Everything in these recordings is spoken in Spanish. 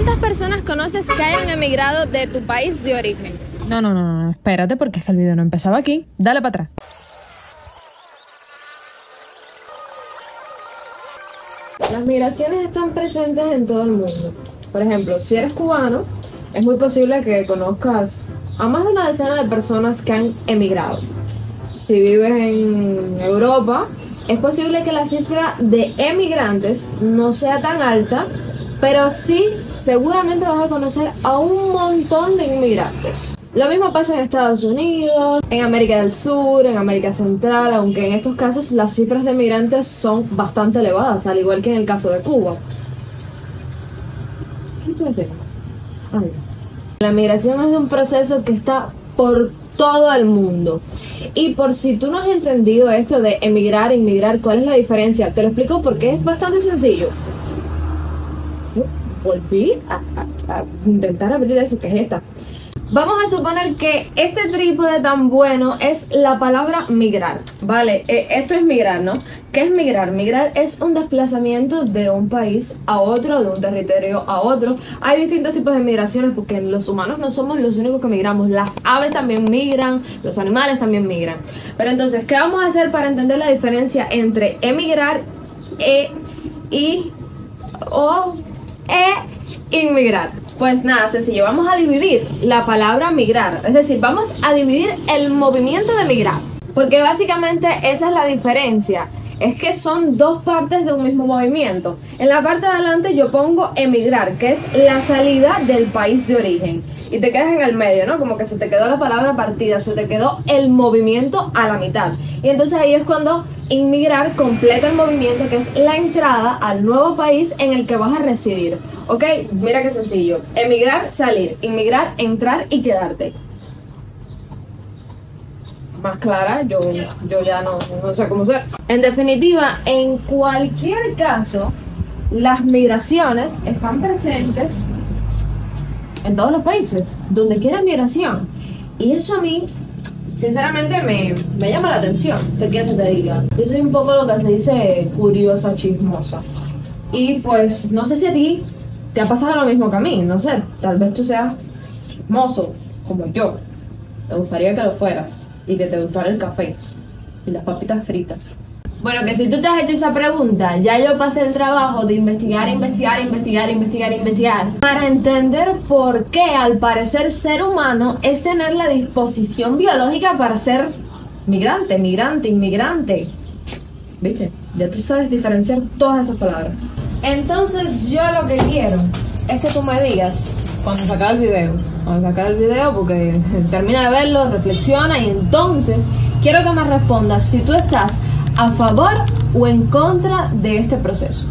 ¿Cuántas personas conoces que hayan emigrado de tu país de origen? No, espérate porque es que el video no empezaba aquí. Dale para atrás. Las migraciones están presentes en todo el mundo. Por ejemplo, si eres cubano, es muy posible que conozcas a más de una decena de personas que han emigrado. Si vives en Europa, es posible que la cifra de emigrantes no sea tan alta, pero sí, seguramente vas a conocer a un montón de inmigrantes. Lo mismo pasa en Estados Unidos, en América del Sur, en América Central, aunque en estos casos las cifras de migrantes son bastante elevadas, al igual que en el caso de Cuba. ¿Qué estoy haciendo? La migración es un proceso que está por todo el mundo. Y por si tú no has entendido esto de emigrar, inmigrar, ¿cuál es la diferencia? Te lo explico porque es bastante sencillo. Volví a intentar abrir eso, que es esta. Vamos a suponer que este trípode tan bueno es la palabra migrar, ¿vale? Esto es migrar, ¿no? ¿Qué es migrar? Migrar es un desplazamiento de un país a otro, de un territorio a otro. Hay distintos tipos de migraciones porque los humanos no somos los únicos que migramos. Las aves también migran, los animales también migran. Pero entonces, ¿qué vamos a hacer para entender la diferencia entre emigrar inmigrar? Pues nada, sencillo, vamos a dividir la palabra migrar, es decir, vamos a dividir el movimiento de migrar, porque básicamente esa es la diferencia, es que son dos partes de un mismo movimiento. En la parte de adelante yo pongo emigrar, que es la salida del país de origen, y te quedas en el medio, ¿no? Como que se te quedó la palabra partida, se te quedó el movimiento a la mitad, y entonces ahí es cuando inmigrar completa el movimiento, que es la entrada al nuevo país en el que vas a residir. Ok, mira qué sencillo. Emigrar, salir. Inmigrar, entrar y quedarte. Más clara, yo ya no sé cómo ser. En definitiva, en cualquier caso, las migraciones están presentes en todos los países, donde quiera migración. Y eso a mí, sinceramente, me llama la atención. ¿Qué quieres que te diga? Yo soy un poco lo que se dice curiosa, chismosa. Y pues, no sé si a ti te ha pasado lo mismo que a mí. No sé, tal vez tú seas chismoso, como yo. Me gustaría que lo fueras. Y que te gustara el café y las papitas fritas. Bueno, que si tú te has hecho esa pregunta, ya yo pasé el trabajo de investigar para entender por qué al parecer ser humano es tener la disposición biológica para ser migrante, inmigrante. ¿Viste? Ya tú sabes diferenciar todas esas palabras. Entonces yo lo que quiero es que tú me digas cuando se acabe el video, porque termina de verlo, reflexiona y entonces quiero que me respondas si tú estás a favor o en contra de este proceso.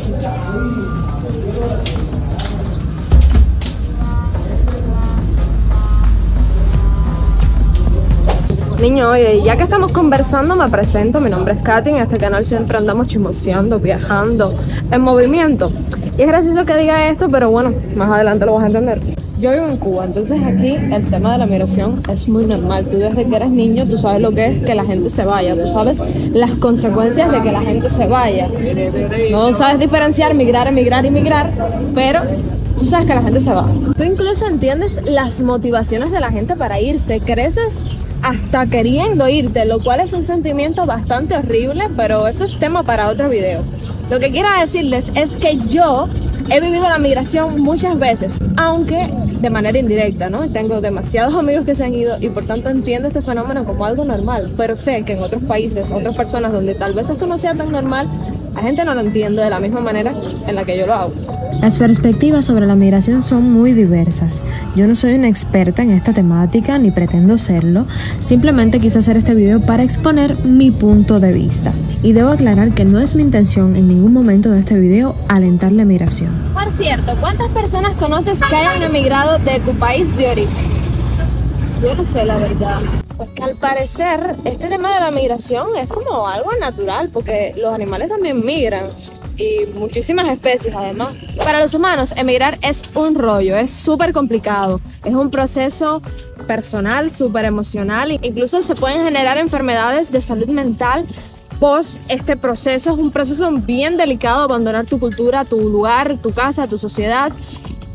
Niño, oye, ya que estamos conversando, me presento. Mi nombre es Katy. En este canal siempre andamos chismoseando, viajando, en movimiento. Y es gracioso que diga esto, pero bueno, más adelante lo vas a entender. Yo vivo en Cuba, entonces aquí el tema de la migración es muy normal. Tú desde que eres niño, tú sabes lo que es que la gente se vaya. Tú sabes las consecuencias de que la gente se vaya. No sabes diferenciar migrar, emigrar, pero tú sabes que la gente se va. Tú incluso entiendes las motivaciones de la gente para irse. Creces hasta queriendo irte, lo cual es un sentimiento bastante horrible, pero eso es tema para otro video. Lo que quiero decirles es que yo he vivido la migración muchas veces, aunque de manera indirecta, ¿no? Tengo demasiados amigos que se han ido y por tanto entiendo este fenómeno como algo normal, pero sé que en otros países, otras personas donde tal vez esto no sea tan normal, la gente no lo entiende de la misma manera en la que yo lo hago. Las perspectivas sobre la migración son muy diversas. Yo no soy una experta en esta temática ni pretendo serlo, simplemente quise hacer este video para exponer mi punto de vista. Y debo aclarar que no es mi intención en ningún momento de este video alentar la migración. Por cierto, ¿cuántas personas conoces que hayan emigrado de tu país de origen? Yo no sé la verdad. Pues que al parecer este tema de la migración es como algo natural, porque los animales también migran. Y muchísimas especies además. Para los humanos, emigrar es un rollo, es súper complicado. Es un proceso personal, súper emocional. Incluso se pueden generar enfermedades de salud mental post este proceso. Es un proceso bien delicado, abandonar tu cultura, tu lugar, tu casa, tu sociedad.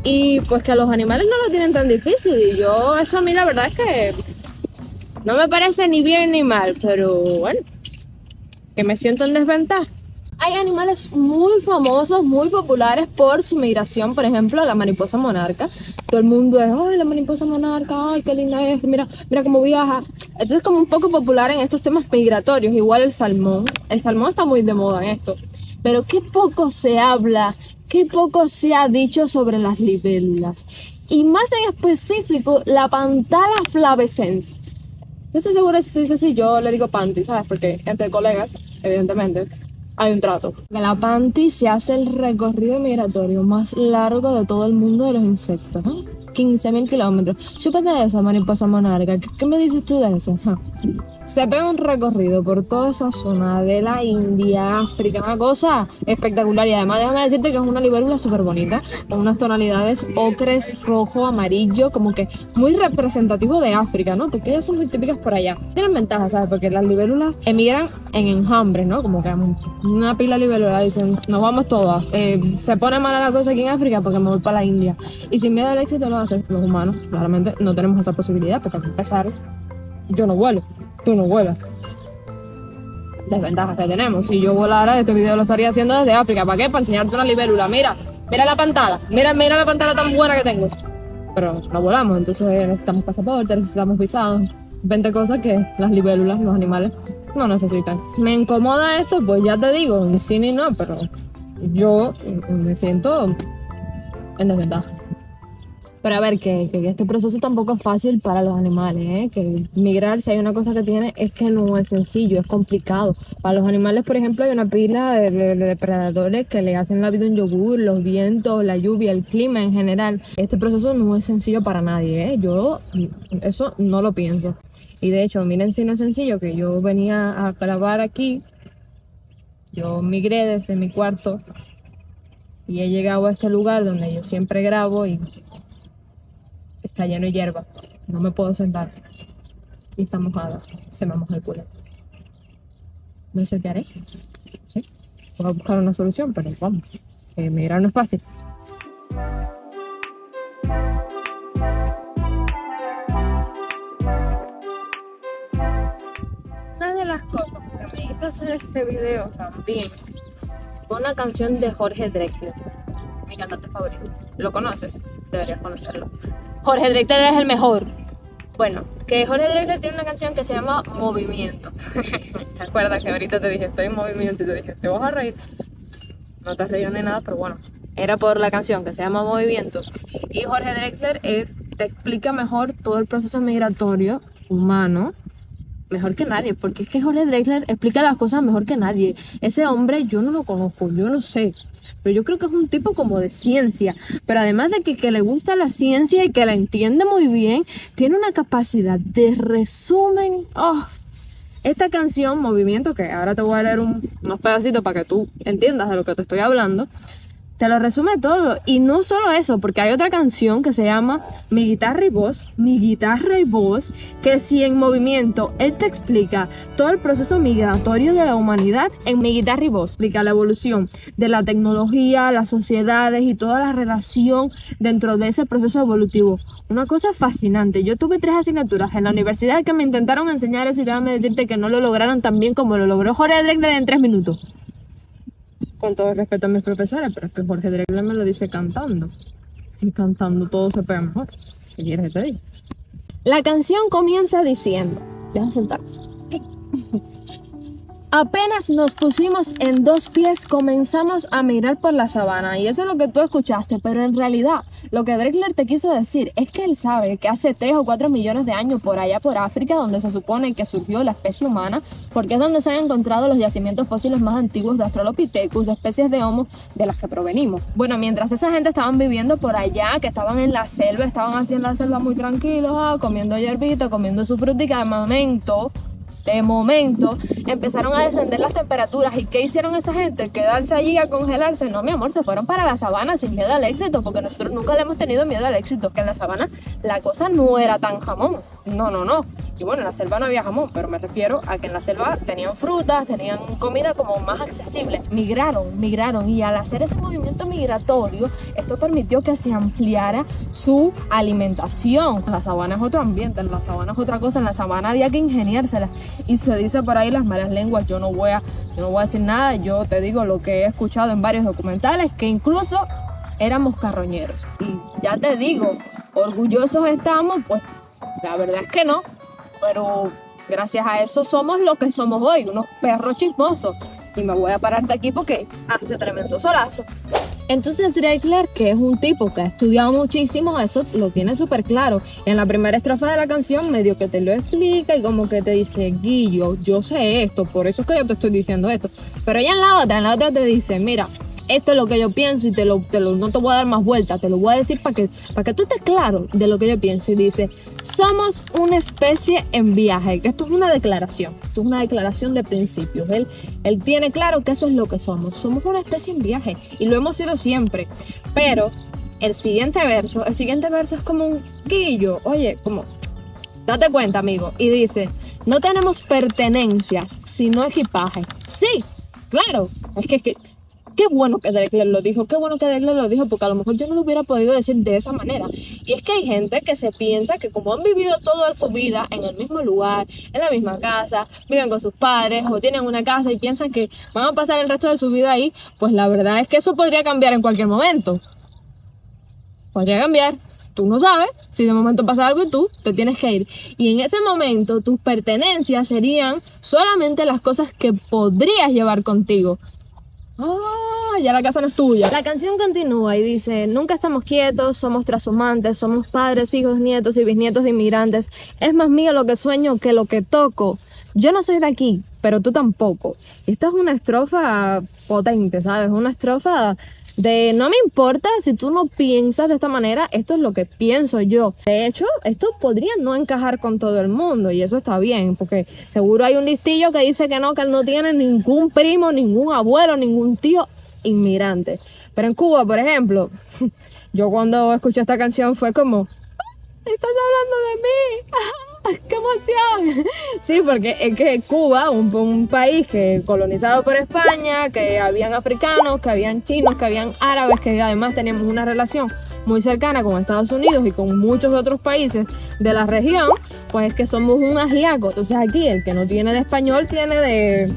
y pues que los animales no lo tienen tan difícil. Y yo, eso a mí la verdad es que no me parece ni bien ni mal, pero bueno, que me siento en desventaja. Hay animales muy famosos, muy populares por su migración, por ejemplo, la mariposa monarca. Todo el mundo es, ¡ay, la mariposa monarca! ¡Ay, qué linda es! Mira, mira cómo viaja. Entonces es como un poco popular en estos temas migratorios, igual el salmón. El salmón está muy de moda en esto. Pero qué poco se habla, qué poco se ha dicho sobre las libélulas. Y más en específico, la Panthala flavescens. Yo estoy segura que si se dice así, yo le digo panty, ¿sabes? Porque entre colegas, evidentemente, hay un trato. La panty se hace el recorrido migratorio más largo de todo el mundo de los insectos, ¿no? 15.000 kilómetros. Chúpate esa mariposa monarca. ¿Qué me dices tú de eso? Se pega un recorrido por toda esa zona de la India, África, una cosa espectacular. Y además déjame decirte que es una libélula súper bonita, con unas tonalidades ocres, rojo, amarillo, como que muy representativo de África, ¿no? Porque ellas son muy típicas por allá. Tienen ventajas, ¿sabes? Porque las libélulas emigran en enjambres, ¿no? Como que una pila de libélulas dicen, nos vamos todas. Se pone mala la cosa aquí en África porque me voy para la India. Y sin miedo al éxito lo hacen los humanos. Claramente no tenemos esa posibilidad porque al empezar yo no vuelo. Tú no vuelas. Desventajas que tenemos. Si yo volara, este video lo estaría haciendo desde África. ¿Para qué? Para enseñarte una libélula. Mira, mira la Panthala. Mira la Panthala tan buena que tengo. Pero no volamos, entonces necesitamos pasaporte, necesitamos visados. 20 cosas que las libélulas, los animales, no necesitan. ¿Me incomoda esto? Pues ya te digo, ni sí ni no, pero yo me siento en desventaja. Pero a ver, que este proceso tampoco es fácil para los animales, ¿eh? Que migrar, si hay una cosa que tiene, es que no es sencillo, es complicado. Para los animales, por ejemplo, hay una pila de depredadores que le hacen la vida un yogur, los vientos, la lluvia, el clima en general. Este proceso no es sencillo para nadie, ¿eh? Yo eso no lo pienso. Y de hecho, miren si no es sencillo, que yo venía a grabar aquí, yo migré desde mi cuarto y he llegado a este lugar donde yo siempre grabo y está lleno de hierba, no me puedo sentar y está mojada, se me moja el culo. No sé qué haré, ¿sí? Voy a buscar una solución, pero vamos, migrar no es fácil. Una de las cosas que me hizo hacer este video también fue una canción de Jorge Drexler, mi cantante favorito. ¿Lo conoces? Deberías conocerlo. Jorge Drexler es el mejor. Bueno, que Jorge Drexler tiene una canción que se llama Movimiento. ¿Te acuerdas que ahorita te dije estoy en movimiento y te dije te vas a reír? No te has reído ni nada, pero bueno, era por la canción que se llama Movimiento. Y Jorge Drexler te explica mejor todo el proceso migratorio humano, mejor que nadie, porque es que Jorge Drexler explica las cosas mejor que nadie. Ese hombre yo no lo conozco, yo no sé, pero yo creo que es un tipo como de ciencia, pero además de que le gusta la ciencia y que la entiende muy bien, tiene una capacidad de resumen. Esta canción, Movimiento, que ahora te voy a leer unos pedacitos para que tú entiendas de lo que te estoy hablando, te lo resume todo. Y no solo eso, porque hay otra canción que se llama Mi guitarra y voz, que si en Movimiento él te explica todo el proceso migratorio de la humanidad, en Mi guitarra y voz explica la evolución de la tecnología, las sociedades y toda la relación dentro de ese proceso evolutivo. Una cosa fascinante. Yo tuve 3 asignaturas en la universidad que me intentaron enseñar eso y déjame decirte que no lo lograron tan bien como lo logró Jorge Drexler en 3 minutos. Con todo respeto a mis profesores, pero es que Jorge Drexler me lo dice cantando. Y cantando todo se pega mejor. ¿Qué quieres que te diga? La canción comienza diciendo... Déjame sentar. Apenas nos pusimos en 2 pies, comenzamos a migrar por la sabana. Y eso es lo que tú escuchaste, pero en realidad lo que Drexler te quiso decir es que él sabe que hace 3 o 4 millones de años por allá por África, donde se supone que surgió la especie humana, porque es donde se han encontrado los yacimientos fósiles más antiguos de Australopithecus, de especies de Homo de las que provenimos. Bueno, mientras esa gente estaban viviendo por allá, que estaban en la selva, estaban así en la selva muy tranquilos, comiendo hierbita, comiendo su frutica, de momento empezaron a descender las temperaturas. ¿Y qué hicieron esa gente? ¿Quedarse allí a congelarse? No, mi amor, se fueron para la sabana sin miedo al éxito, porque nosotros nunca le hemos tenido miedo al éxito, que en la sabana la cosa no era tan jamón. No. Y bueno, en la selva no había jamón, pero me refiero a que en la selva tenían frutas, tenían comida como más accesible. Migraron y al hacer ese movimiento migratorio, esto permitió que se ampliara su alimentación. La sabana es otro ambiente, la sabana es otra cosa, en la sabana había que ingeniársela. Y se dice por ahí las malas lenguas, yo no voy a decir nada, yo te digo lo que he escuchado en varios documentales, que incluso éramos carroñeros. Y ya te digo, orgullosos estamos, pues la verdad es que no, pero gracias a eso somos lo que somos hoy, unos perros chismosos. Y me voy a parar de aquí porque hace tremendo solazo. Entonces Drexler, que es un tipo que ha estudiado muchísimo, eso lo tiene súper claro. En la primera estrofa de la canción medio que te lo explica y como que te dice, Guillo, yo sé esto, por eso es que yo te estoy diciendo esto. Pero ya en la otra te dice, mira, esto es lo que yo pienso y no te voy a dar más vueltas, te lo voy a decir para que tú estés claro de lo que yo pienso. Y dice, somos una especie en viaje, que esto es una declaración, de principios. Él tiene claro que eso es lo que somos una especie en viaje y lo hemos sido siempre. Pero el siguiente verso es como un guillo, oye, como, date cuenta, amigo, y dice, no tenemos pertenencias, sino equipaje. Sí, claro, es que qué bueno que Drexler lo dijo, porque a lo mejor yo no lo hubiera podido decir de esa manera. Y es que hay gente que se piensa que como han vivido toda su vida en el mismo lugar, en la misma casa, viven con sus padres o tienen una casa y piensan que van a pasar el resto de su vida ahí, pues la verdad es que eso podría cambiar en cualquier momento. Podría cambiar. Tú no sabes si de momento pasa algo y tú te tienes que ir. Y en ese momento tus pertenencias serían solamente las cosas que podrías llevar contigo. Ya la casa no es tuya. La canción continúa y dice, nunca estamos quietos, somos trashumantes, somos padres, hijos, nietos y bisnietos de inmigrantes. Es más mío lo que sueño que lo que toco. Yo no soy de aquí, pero tú tampoco. Esta es una estrofa potente, ¿sabes? Una estrofa de no me importa si tú no piensas de esta manera, esto es lo que pienso yo. De hecho, esto podría no encajar con todo el mundo y eso está bien, porque seguro hay un listillo que dice que no, que él no tiene ningún primo, ningún abuelo, ningún tío inmigrante. Pero en Cuba, por ejemplo, yo cuando escuché esta canción fue como, ¡estás hablando de mí! ¡Qué emoción! Sí, porque es que Cuba, un país que colonizado por España, que habían africanos, que habían chinos, que habían árabes, que además teníamos una relación muy cercana con Estados Unidos y con muchos otros países de la región, pues es que somos un ajiaco. Entonces aquí el que no tiene de español tiene de...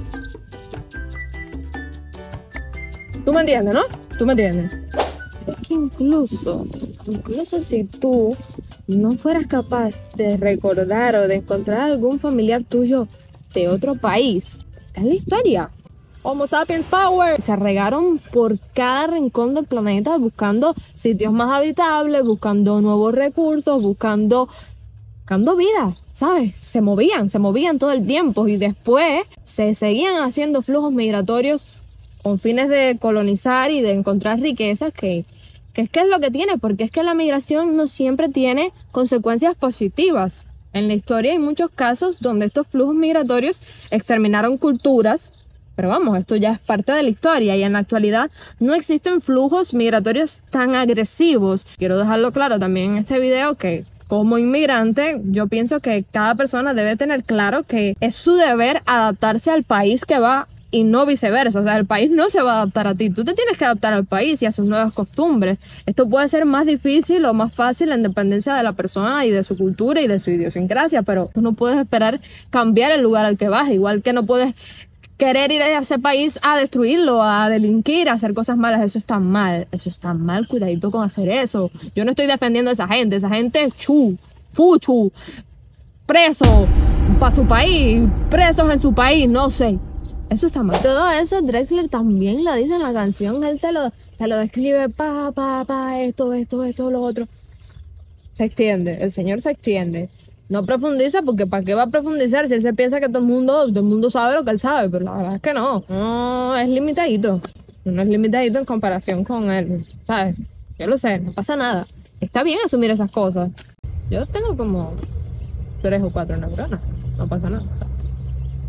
¿Tú me entiendes, no? ¿Tú me entiendes? Es que incluso si tú no fueras capaz de recordar o de encontrar algún familiar tuyo de otro país, está en la historia. Homo sapiens power. Se regaron por cada rincón del planeta buscando sitios más habitables, buscando nuevos recursos, buscando vida, ¿sabes? Se movían todo el tiempo y después se seguían haciendo flujos migratorios con fines de colonizar y de encontrar riquezas que es lo que tiene, porque es que la migración no siempre tiene consecuencias positivas. En la historia hay muchos casos donde estos flujos migratorios exterminaron culturas, pero vamos, esto ya es parte de la historia y en la actualidad no existen flujos migratorios tan agresivos. Quiero dejarlo claro también en este video que como inmigrante yo pienso que cada persona debe tener claro que es su deber adaptarse al país que va y no viceversa. O sea, el país no se va a adaptar a ti, tú te tienes que adaptar al país y a sus nuevas costumbres. Esto puede ser más difícil o más fácil en dependencia de la persona y de su cultura y de su idiosincrasia, pero tú no puedes esperar cambiar el lugar al que vas, igual que no puedes querer ir a ese país a destruirlo, a delinquir, a hacer cosas malas. Eso está mal, cuidadito con hacer eso. Yo no estoy defendiendo a esa gente fuchu, preso para su país, presos en su país, no sé. Eso está mal. Todo eso Drexler también lo dice en la canción. Él te lo describe, esto, lo otro. Se extiende, el señor se extiende. No profundiza porque ¿para qué va a profundizar si él se piensa que todo el mundo sabe lo que él sabe? Pero la verdad es que no es limitadito. No es limitadito en comparación con él, ¿sabes? Yo lo sé, no pasa nada. Está bien asumir esas cosas. Yo tengo como 3 o 4 neuronas, no pasa nada.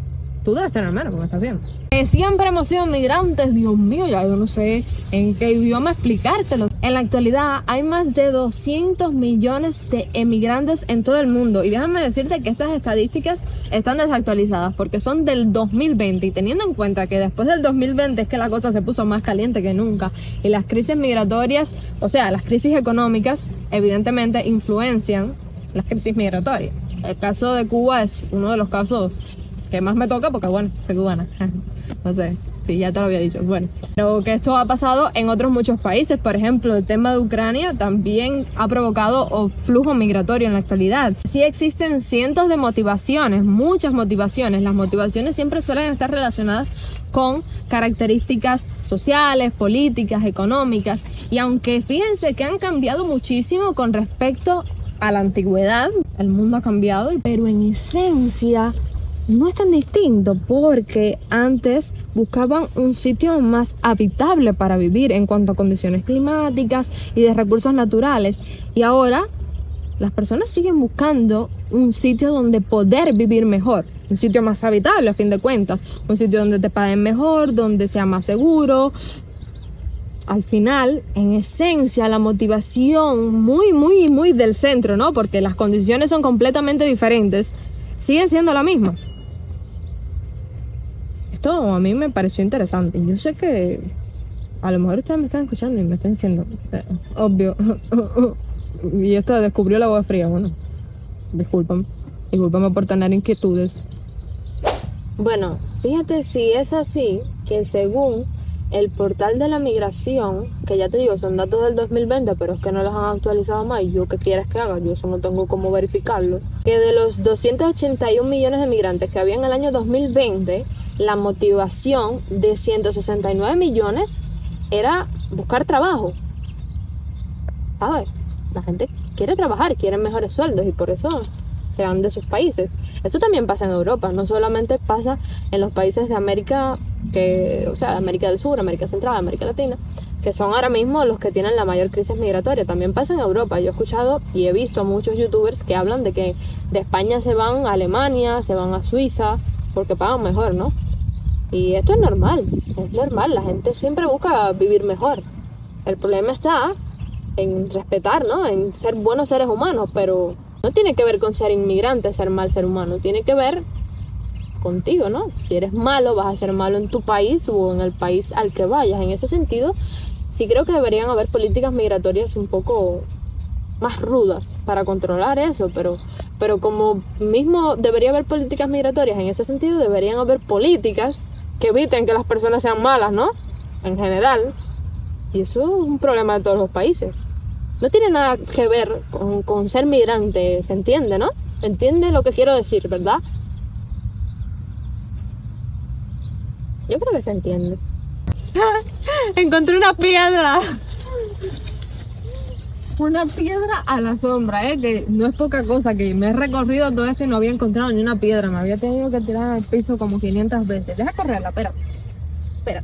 Tú debes tener menos, porque estás bien. Siempre hemos sido migrantes, Dios mío, ya yo no sé en qué idioma explicártelo. En la actualidad hay más de 200 millones de emigrantes en todo el mundo. Y déjame decirte que estas estadísticas están desactualizadas porque son del 2020. Y teniendo en cuenta que después del 2020 es que la cosa se puso más caliente que nunca. Y las crisis migratorias, o sea, las crisis económicas, evidentemente influencian las crisis migratorias. El caso de Cuba es uno de los casos que más me toca porque, bueno, soy cubana. No sé, sí, ya te lo había dicho. Bueno, pero que esto ha pasado en otros muchos países. Por ejemplo, el tema de Ucrania también ha provocado flujo migratorio en la actualidad. Sí existen cientos de motivaciones, muchas motivaciones. Las motivaciones siempre suelen estar relacionadas con características sociales, políticas, económicas. Y aunque fíjense que han cambiado muchísimo con respecto a la antigüedad, el mundo ha cambiado, pero en esencia no es tan distinto, porque antes buscaban un sitio más habitable para vivir en cuanto a condiciones climáticas y de recursos naturales, y ahora las personas siguen buscando un sitio donde poder vivir mejor, un sitio más habitable a fin de cuentas, un sitio donde te paguen mejor, donde sea más seguro. Al final, en esencia, la motivación muy del centro, ¿no? Porque las condiciones son completamente diferentes, sigue siendo la misma. Esto a mí me pareció interesante. Yo sé que a lo mejor ustedes me están escuchando y me están diciendo, obvio, y esto descubrió la agua fría. Bueno, discúlpame por tener inquietudes. Bueno, fíjate si es así, que según el portal de la migración, que ya te digo, son datos del 2020, pero es que no los han actualizado más. ¿Y yo qué quieres que haga? Yo eso no tengo cómo verificarlo. Que de los 281 millones de migrantes que había en el año 2020, la motivación de 169 millones era buscar trabajo. ¿Sabes? La gente quiere trabajar, quiere mejores sueldos y por eso se van de sus países. Eso también pasa en Europa, no solamente pasa en los países de América, o sea, de América del Sur, América Central, América Latina, que son ahora mismo los que tienen la mayor crisis migratoria. También pasa en Europa. Yo he escuchado y he visto a muchos youtubers que hablan de que de España se van a Alemania, se van a Suiza, porque pagan mejor, ¿no? Y esto es normal, la gente siempre busca vivir mejor. El problema está en respetar, ¿no? En ser buenos seres humanos, pero no tiene que ver con ser inmigrante, ser mal ser humano, tiene que ver contigo, ¿no? Si eres malo, vas a ser malo en tu país o en el país al que vayas. En ese sentido, sí creo que deberían haber políticas migratorias un poco más rudas para controlar eso, pero como mismo debería haber políticas migratorias, en ese sentido deberían haber políticas que eviten que las personas sean malas, ¿no? En general. Y eso es un problema de todos los países. No tiene nada que ver con ser migrante, ¿se entiende, no? ¿Entiende lo que quiero decir, verdad? Yo creo que se entiende. Encontré una piedra. Una piedra a la sombra, que no es poca cosa, que me he recorrido todo esto y no había encontrado ni una piedra. Me había tenido que tirar al piso como 500 veces. Deja correrla, espera.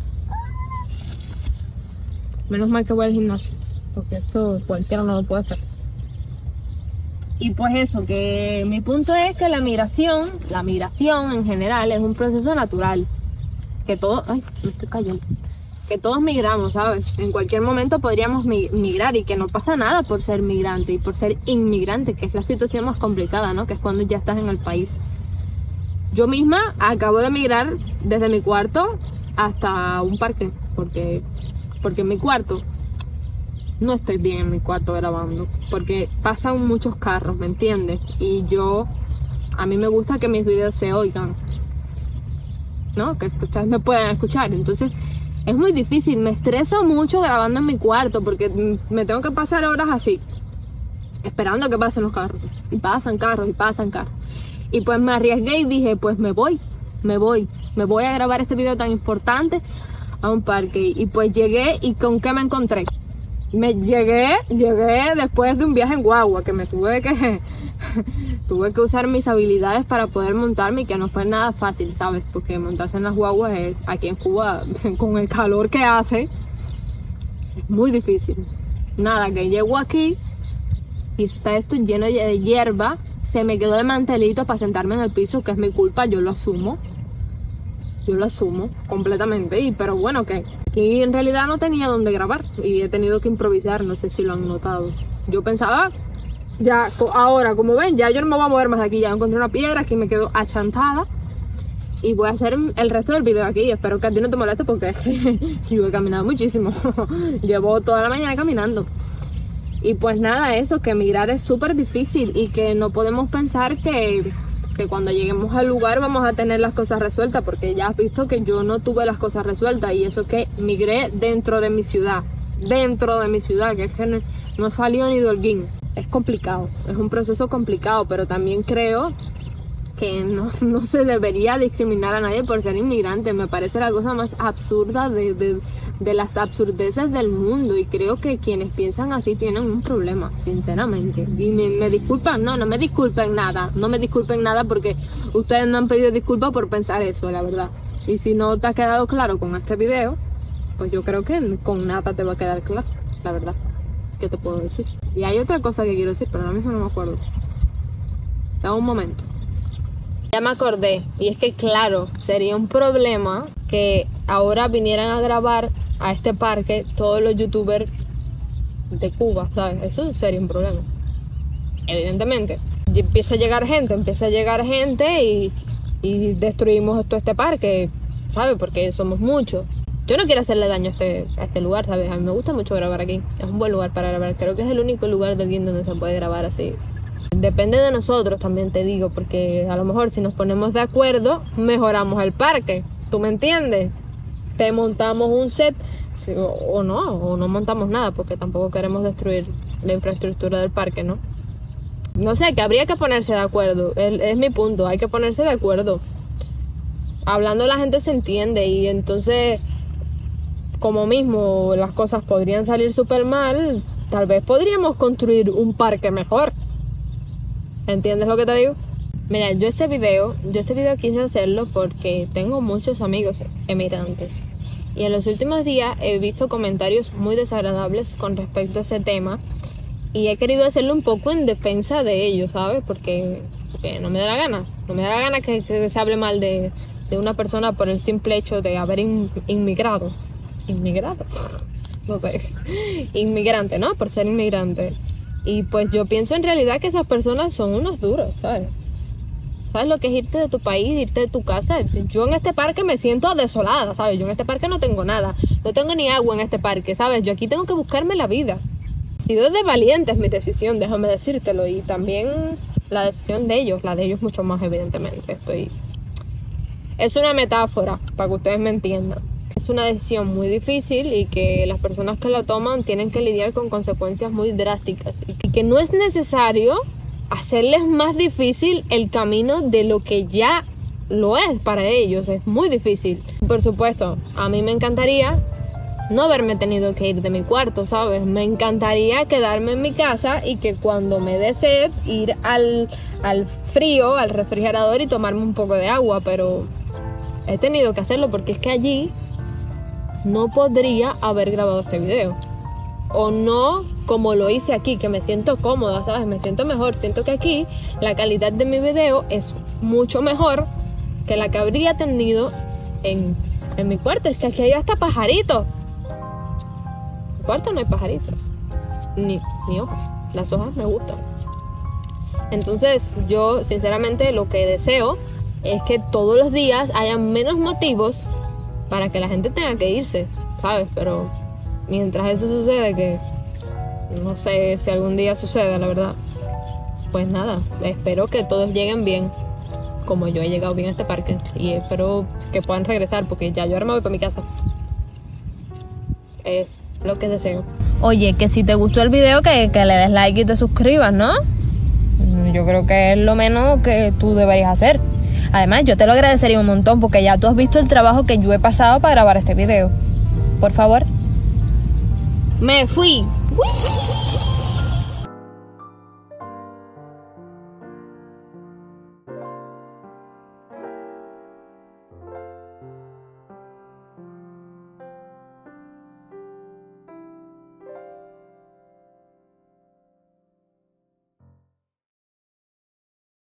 Menos mal que voy al gimnasio, porque esto cualquiera no lo puede hacer. Y pues eso, que mi punto es que la migración en general es un proceso natural. Que todos, me estoy cayendo. Que todos migramos, ¿sabes? En cualquier momento podríamos migrar y que no pasa nada por ser migrante y por ser inmigrante, que es la situación más complicada, ¿no? Que es cuando ya estás en el país. Yo misma acabo de migrar desde mi cuarto hasta un parque, porque en mi cuarto no estoy bien en mi cuarto grabando, porque pasan muchos carros, ¿me entiendes? Y a mí me gusta que mis videos se oigan, ¿no? Que ustedes me puedan escuchar. Entonces es muy difícil, me estreso mucho grabando en mi cuarto porque me tengo que pasar horas así, esperando que pasen los carros. Y pasan carros. Y pues me arriesgué y dije, pues me voy a grabar este video tan importante a un parque. Y pues llegué, y ¿con qué me encontré? Llegué después de un viaje en guagua, que tuve que usar mis habilidades para poder montarme, y que no fue nada fácil, ¿sabes? Porque montarse en las guaguas aquí en Cuba, con el calor que hace, es muy difícil. Nada, que llego aquí y está esto lleno de hierba, se me quedó el mantelito para sentarme en el piso, que es mi culpa, yo lo asumo. yo lo asumo completamente, pero bueno, que aquí en realidad no tenía dónde grabar y he tenido que improvisar, no sé si lo han notado. Yo pensaba, ya ahora como ven, ya yo no me voy a mover más de aquí, ya encontré una piedra, aquí me quedo achantada y voy a hacer el resto del video aquí. Espero que a ti no te moleste porque yo he caminado muchísimo, llevo toda la mañana caminando. Y pues nada, eso, que emigrar es súper difícil y que no podemos pensar que cuando lleguemos al lugar vamos a tener las cosas resueltas, porque ya has visto que yo no tuve las cosas resueltas, y eso que migré dentro de mi ciudad, que es que no salió ni de Holguín. Es complicado, es un proceso complicado, pero también creo que no se debería discriminar a nadie por ser inmigrante. Me parece la cosa más absurda de las absurdeces del mundo, y creo que quienes piensan así tienen un problema, sinceramente. Y me disculpan, no me disculpen nada, porque ustedes no han pedido disculpas por pensar eso, la verdad. Y si no te ha quedado claro con este video, pues yo creo que con nada te va a quedar claro, la verdad. ¿Qué te puedo decir? Y hay otra cosa que quiero decir, pero ahora mismo no me acuerdo. Da un momento. Ya me acordé, y es que claro, sería un problema que ahora vinieran a grabar a este parque todos los youtubers de Cuba, ¿sabes? Eso sería un problema, evidentemente. Y empieza a llegar gente y destruimos todo este parque, ¿sabes? Porque somos muchos. Yo no quiero hacerle daño a este lugar, ¿sabes? A mí me gusta mucho grabar aquí, es un buen lugar para grabar. Creo que es el único lugar de Holguín donde se puede grabar así. Depende de nosotros, también te digo, porque a lo mejor si nos ponemos de acuerdo, mejoramos el parque. ¿Tú me entiendes? Te montamos un set, o no montamos nada, porque tampoco queremos destruir la infraestructura del parque, ¿no? No sé, que habría que ponerse de acuerdo. Es mi punto, hay que ponerse de acuerdo. Hablando la gente se entiende, y entonces, como mismo las cosas podrían salir súper mal, tal vez podríamos construir un parque mejor. ¿Entiendes lo que te digo? Mira, yo este video quise hacerlo porque tengo muchos amigos emigrantes, y en los últimos días he visto comentarios muy desagradables con respecto a ese tema, y he querido hacerlo un poco en defensa de ellos, ¿sabes? Porque no me da la gana que se hable mal de una persona por el simple hecho de haber inmigrado, no sé, inmigrante, ¿no? Por ser inmigrante. Y pues yo pienso en realidad que esas personas son unos duros, ¿sabes? ¿Sabes lo que es irte de tu país, irte de tu casa? Yo en este parque me siento desolada, ¿sabes? Yo en este parque no tengo nada, no tengo ni agua en este parque, ¿sabes? Yo aquí tengo que buscarme la vida. Ha sido de valientes mi decisión, déjame decírtelo, y también la decisión de ellos, la de ellos mucho más, evidentemente. Es una metáfora, para que ustedes me entiendan. Es una decisión muy difícil, y que las personas que la toman tienen que lidiar con consecuencias muy drásticas, y que no es necesario hacerles más difícil el camino de lo que ya lo es para ellos. Es muy difícil. Por supuesto, a mí me encantaría no haberme tenido que ir de mi cuarto, ¿sabes? Me encantaría quedarme en mi casa y que cuando me dé sed ir al frío, al refrigerador, y tomarme un poco de agua, pero he tenido que hacerlo porque es que allí no podría haber grabado este video, o no como lo hice aquí, que me siento cómoda, ¿sabes? Me siento mejor, siento que aquí la calidad de mi video es mucho mejor que la que habría tenido en mi cuarto. Es que aquí hay hasta pajaritos. En mi cuarto no hay pajaritos, ni hojas. Las hojas me gustan. Entonces yo sinceramente lo que deseo es que todos los días haya menos motivos para que la gente tenga que irse, ¿sabes? Pero mientras eso sucede, que no sé si algún día suceda, la verdad, pues nada, espero que todos lleguen bien, como yo he llegado bien a este parque, y espero que puedan regresar, porque ya yo ahora me voy para mi casa. Es lo que deseo. Oye, que si te gustó el video, que le des like y te suscribas, ¿no? Yo creo que es lo menos que tú deberías hacer. Además, yo te lo agradecería un montón, porque ya tú has visto el trabajo que yo he pasado para grabar este video. Por favor. Me fui. ¡Uy!